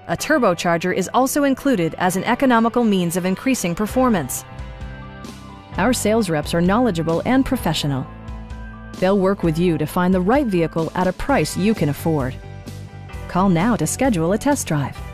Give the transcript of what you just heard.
A turbocharger is also included as an economical means of increasing performance. Our sales reps are knowledgeable and professional. They'll work with you to find the right vehicle at a price you can afford. Call now to schedule a test drive.